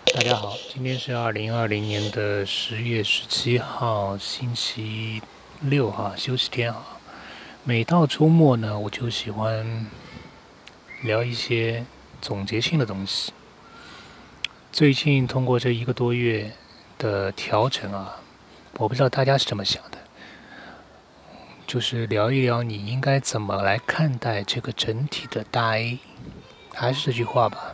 大家好，今天是2020年的10月17号，星期六哈，休息天哈。每到周末呢，我就喜欢聊一些总结性的东西。最近通过这一个多月的调整啊，我不知道大家是怎么想的，就是聊一聊你应该怎么来看待这个整体的大 A。还是这句话吧。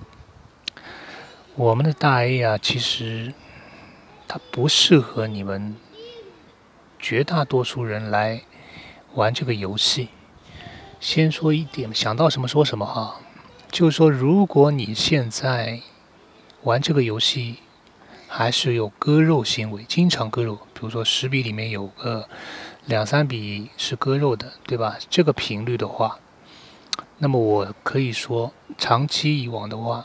我们的大 A 啊，其实它不适合你们绝大多数人来玩这个游戏。先说一点，想到什么说什么哈，就是说，如果你现在玩这个游戏还是有割肉行为，经常割肉，比如说10笔里面有个2、3笔是割肉的，对吧？这个频率的话，那么我可以说，长期以往的话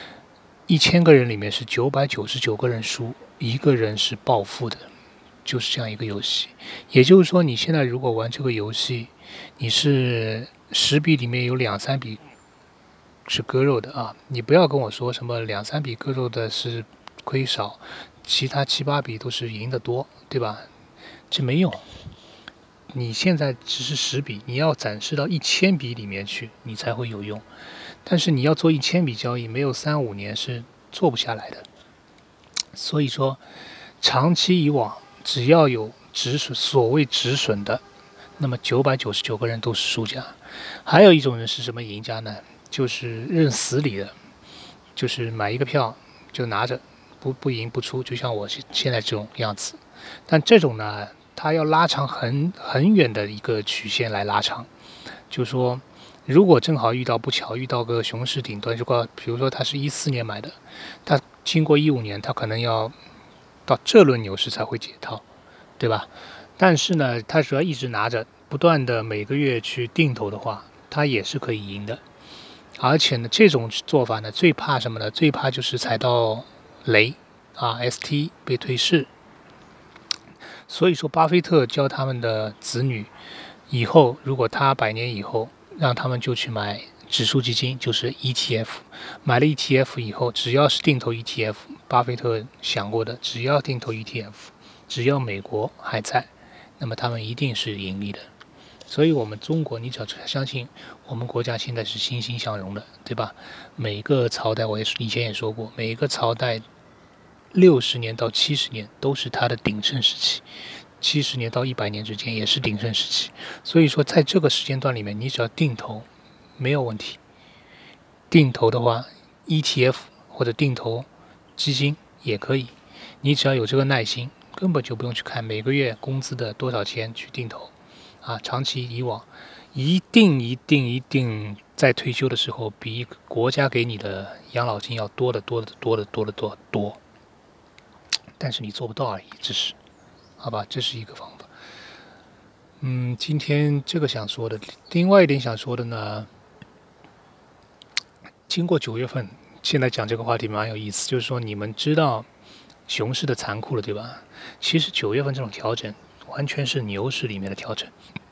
，1000个人里面是999个人输，一个人是暴富的，就是这样一个游戏。也就是说，你现在如果玩这个游戏，你是10笔里面有2、3笔是割肉的啊，你不要跟我说什么2、3笔割肉的是亏少，其他7、8笔都是赢得多，对吧？这没用。你现在只是10笔，你要展示到1000笔里面去，你才会有用。但是你要做1000笔交易，没有3、5年是做不下来的。所以说，长期以往，只要有止损，所谓止损的，那么999个人都是输家。还有一种人是什么赢家呢？就是认死理的，就是买一个票就拿着，不赢不出，就像我现在这种样子。但这种呢，它要拉长很远的一个曲线来拉长，就说。如果正好遇到不巧，遇到个熊市顶端，比如说他是14年买的，他经过15年，他可能要到这轮牛市才会解套，对吧？但是呢，他只要一直拿着，不断的每个月去定投的话，他也是可以赢的。而且呢，这种做法呢，最怕什么呢？最怕就是踩到雷啊 ，ST 被退市。所以说，巴菲特教他们的子女，以后如果他100年以后，让他们就去买指数基金，就是 ETF。买了 ETF 以后，只要是定投 ETF，巴菲特想过的，只要定投 ETF，只要美国还在，那么他们一定是盈利的。所以，我们中国，你只要相信我们国家现在是欣欣向荣的，对吧？每个朝代，我以前也说过，每一个朝代60年到70年都是它的鼎盛时期。70年到100年之间也是鼎盛时期，所以说在这个时间段里面，你只要定投没有问题。定投的话 ，ETF 或者定投基金也可以，你只要有这个耐心，根本就不用去看每个月工资的多少钱去定投啊。长期以往，一定在退休的时候比国家给你的养老金要多得多，但是你做不到而已，只是。好吧，这是一个方法。今天这个想说的，另外一点想说的呢，经过9月份，现在讲这个话题蛮有意思，就是说你们知道熊市的残酷了，对吧？其实9月份这种调整，完全是牛市里面的调整。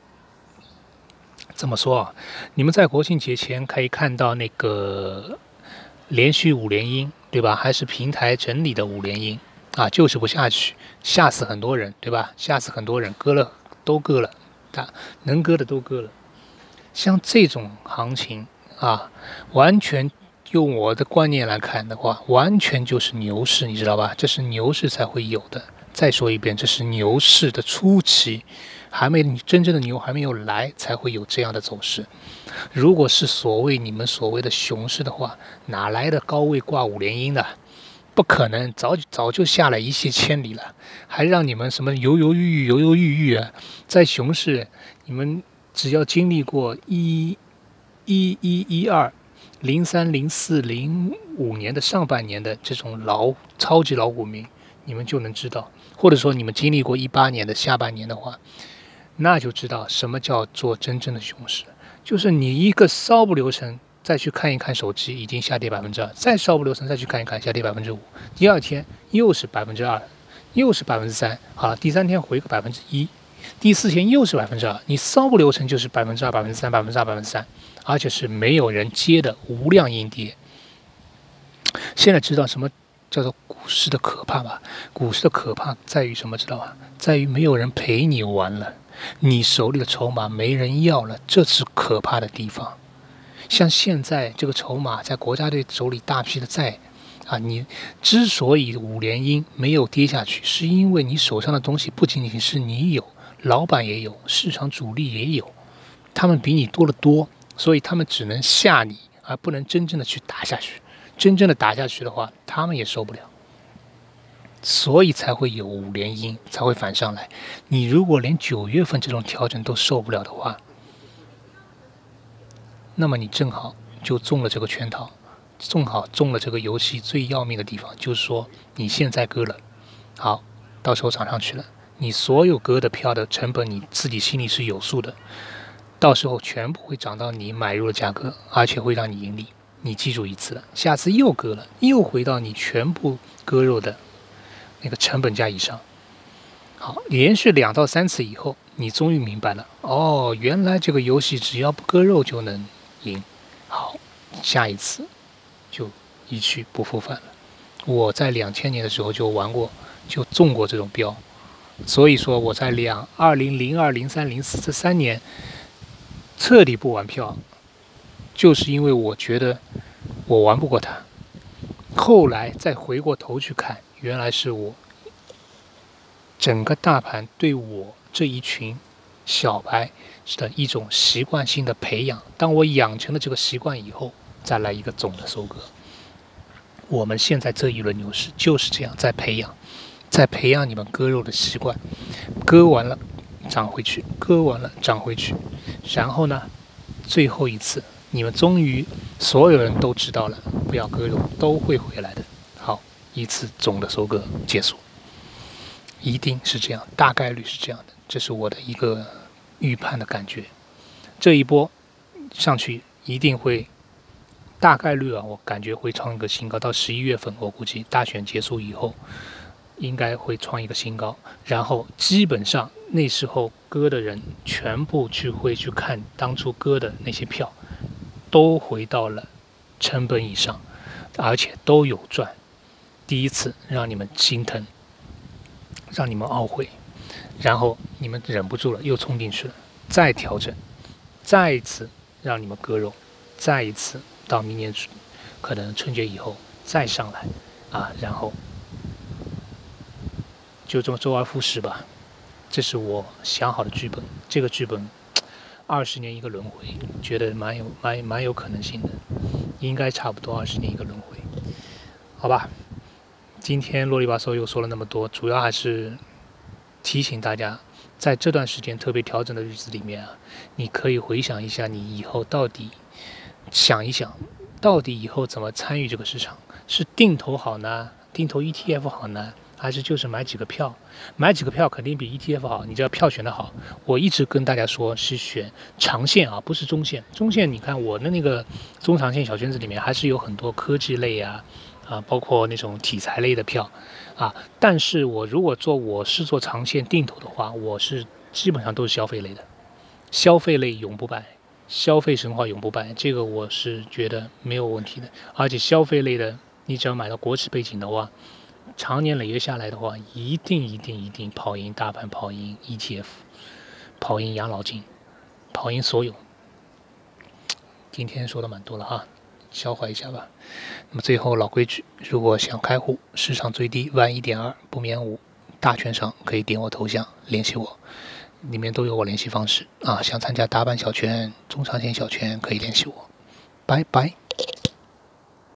这么说啊，你们在国庆节前可以看到那个连续5连阴，对吧？还是平台整理的5连阴。啊，就是不下去，吓死很多人，对吧？吓死很多人，割了都割了，能割的都割了。像这种行情啊，完全用我的观念来看的话，完全就是牛市，你知道吧？这是牛市才会有的。再说一遍，这是牛市的初期，真正的牛还没有来，才会有这样的走势。如果是你们所谓的熊市的话，哪来的高位挂5连阴的？不可能，早就下来1泻千里了，还让你们什么犹犹豫豫啊？在熊市，你们只要经历过11、12、03、04、05年的上半年的这种超级老股民，你们就能知道，或者说你们经历过18年的下半年的话，那就知道什么叫做真正的熊市，就是你一个稍不留神。再去看一看手机，已经下跌2%，再稍不留神再去看一看，下跌5%，第二天又是2%，又是3%，好了，第3天回个1%，第4天又是2%，你稍不留神就是2%、3%、3%，而且是没有人接的无量阴跌。现在知道什么叫做股市的可怕吧。股市的可怕在于什么？知道吧？在于没有人陪你玩了，你手里的筹码没人要了，这是可怕的地方。像现在这个筹码在国家队手里大批的在啊，你之所以5连阴没有跌下去，是因为你手上的东西不仅仅是你有，老板也有，市场主力也有，他们比你多得多，所以他们只能吓你，而不能真正的去打下去。真正的打下去的话，他们也受不了，所以才会有5连阴，才会反上来。你如果连9月份这种调整都受不了的话，那么你正好就中了这个圈套，正好中了这个游戏最要命的地方，就是说你现在割了，好，到时候涨上去了，你所有割的票的成本你自己心里是有数的，到时候全部会涨到你买入的价格，而且会让你盈利。你记住一次了，下次又割了，又回到你全部割肉的那个成本价以上。好，连续2到3次以后，你终于明白了，哦，原来这个游戏只要不割肉就能赢。好，下一次就一去不复返了。我在2000年的时候就玩过，就中过这种标，所以说我在2002、03、04这3年彻底不玩票，就是因为我觉得我玩不过他。后来再回过头去看，原来是我整个大盘对我这一群小白的一种习惯性的培养。当我养成了这个习惯以后，再来一个总的收割。我们现在这一轮牛市就是这样在培养你们割肉的习惯，割完了涨回去，割完了涨回去，然后呢，最后一次你们终于所有人都知道了，不要割肉，都会回来的。好，一次总的收割结束，一定是这样，大概率是这样的，这是我的一个预判的感觉。这一波上去一定会大概率我感觉会创一个新高，到11月份我估计大选结束以后应该会创一个新高，然后基本上那时候割的人全部会去看当初割的那些票，都回到了成本以上，而且都有赚。第一次让你们心疼，让你们懊悔，然后你们忍不住了又冲进去了，再调整，再一次让你们割肉，再一次到明年可能春节以后再上来然后就这么周而复始吧。这是我想好的剧本，这个剧本20年一个轮回，觉得蛮有可能性的，应该差不多20年一个轮回，好吧。今天啰里吧嗦又说了那么多，主要还是提醒大家，在这段时间特别调整的日子里面你可以回想一下，你以后到底想一想，到底以后怎么参与这个市场？是定投好呢？定投 ETF 好呢？还是就是买几个票？买几个票肯定比 ETF 好，你只要票选得好。我一直跟大家说是选长线不是中线。中线你看我的那个中长线小圈子里面还是有很多科技类包括那种题材类的票但是我是做长线定投的话，我是基本上都是消费类的，消费类永不败，消费神话永不败，这个我是觉得没有问题的。而且消费类的，你只要买到国企背景的话，长年累月下来的话，一定跑赢大盘，跑赢 ETF， 跑赢养老金，跑赢所有。今天说的蛮多了消化一下吧。那么最后老规矩，如果想开户，市场最低万1.2不免5，大券商可以点我头像联系我，里面都有我联系方式想参加大盘小圈、中长线小圈可以联系我。拜拜。